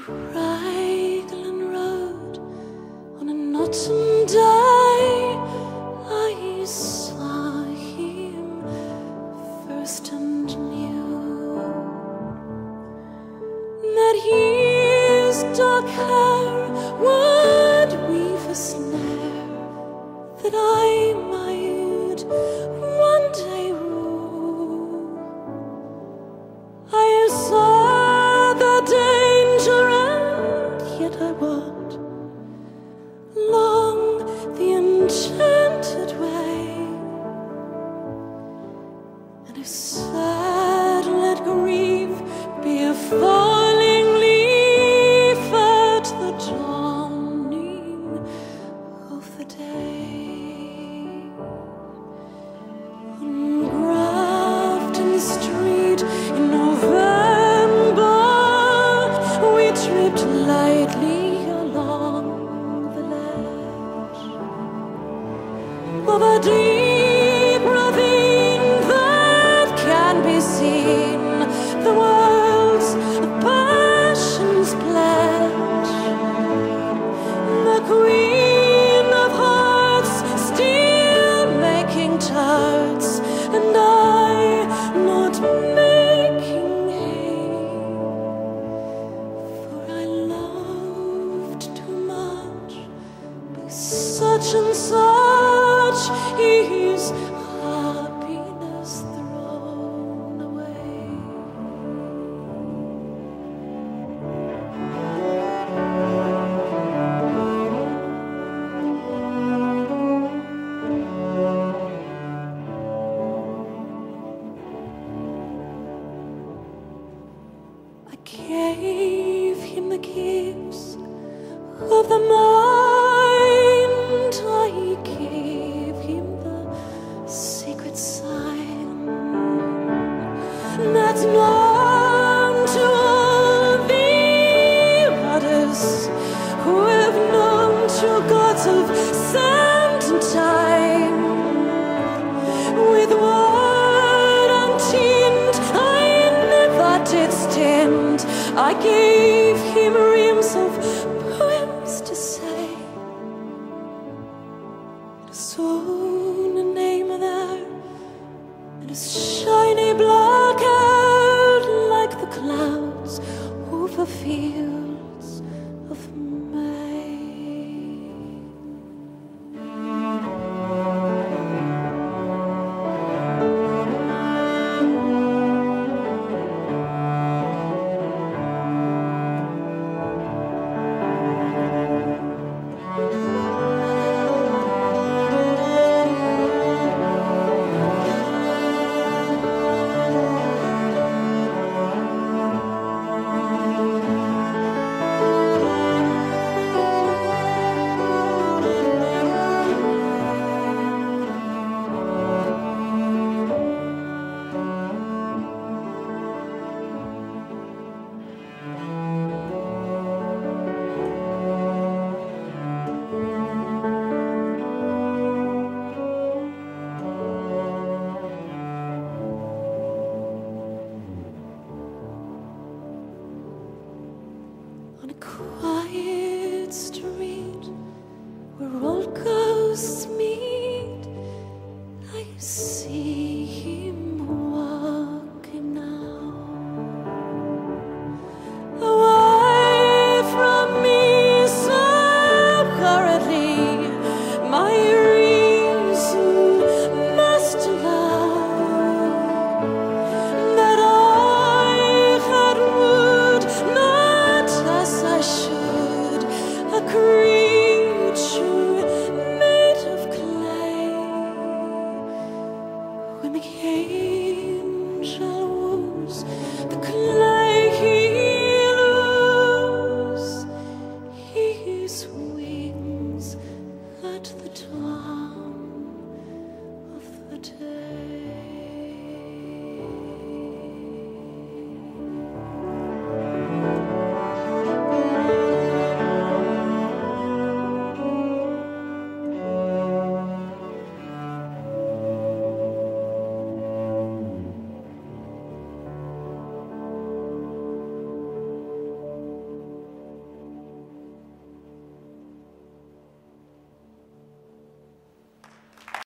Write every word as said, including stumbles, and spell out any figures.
Raglan Road on an autumn day I saw him first and knew that his dark hair would weave a snare that I might one day rue. I saw the danger and yet I walked along the enchanted way, and I said, let grief be a falling leaf at the dawning of the day. On Grafton Street in November we tripped lightly along the ledge of a deep ravine that can be seen, the world's a passion's pledge. The Queen of Hearts still making tarts, and I not making hay, for I loved too much by such and such is happiness thrown away. I gave him the gifts of the mind, I gave him the sacred sign that's known to all the others who have known true gods of sand and time. With word and tint I never did stint. I gave him reams of poems to say, soon a name there, and a shiny blockhead like the clouds over fields of May. On a quiet street where old ghosts meet, I see